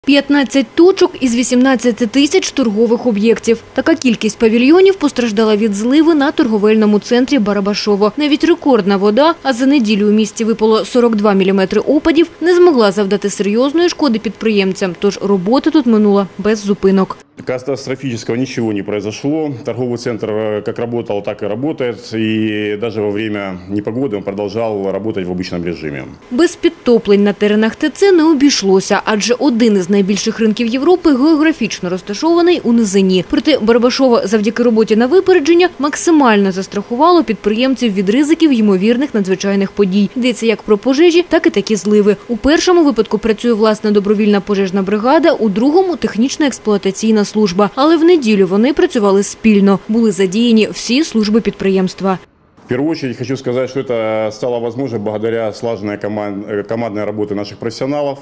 15 точок із 18 тисяч торгових об'єктів. Така кількість павільйонів постраждала від зливи на торговельному центрі Барабашово. Навіть рекордна вода, а за неділю у місті випало 42 міліметри опадів, не змогла завдати серйозної шкоди підприємцям. Тож робота тут минула без зупинок. Катастрофического ничего не произошло. Торговый центр как работал, так и работает. И даже во время непогоды он продолжал работать в обычном режиме. Без підтоплень на теренах ТЦ не обійшлося, адже один із найбільших ринків Європи географічно розташований у низині. Проте Барабашово завдяки роботі на випередження максимально застрахувало підприємців від ризиків ймовірних надзвичайних подій. Йдеться як про пожежі, так і такі зливи. У першому випадку працює власна добровільна пожежна бригада, у другому – технічна експлуатаційна служба. Але в неділю вони працювали спільно. Були задіяні всі служби підприємства. В первую очередь хочу сказать, что это стало возможно благодаря слаженной командной работе наших профессионалов.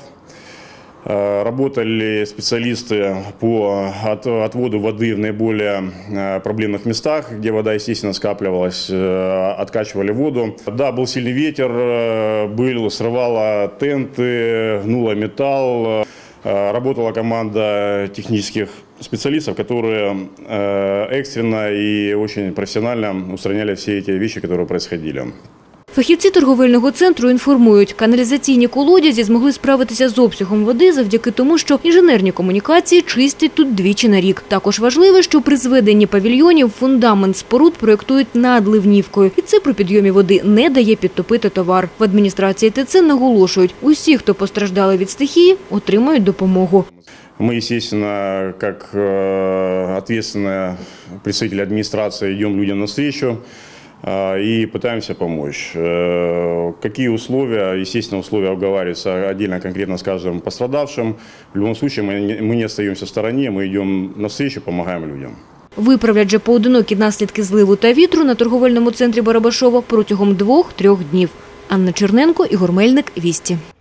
Работали специалисты по отводу воды в наиболее проблемных местах, где вода, естественно, скапливалась, откачивали воду. Да, был сильный ветер, срывало тенты, гнуло металл. Работала команда технических специалистов, которые экстренно и очень профессионально устраняли все эти вещи, которые происходили. Фахівці торговельного центру інформують, каналізаційні колодязі змогли справитися з обсягом води завдяки тому, що інженерні комунікації чистять тут двічі на рік. Також важливо, що при зведенні павільйонів фундамент споруд проєктують над ливнівкою. І це при підйомі води не дає підтопити товар. В адміністрації ТЦ наголошують, усі, хто постраждали від стихії, отримають допомогу. Мы, естественно, как ответственные представители администрации, идем людям навстречу и пытаемся помочь. Какие условия? Естественно, условия обговариваются отдельно, конкретно с каждым пострадавшим. В любом случае мы не остаемся в стороне, мы идем навстречу, помогаем людям. Виправлять же поодинокі наслідки зливу та вітру на торговельному центрі Барабашово протягом 2-3 днів. Анна Черненко, Ігор Мельник, Вісті.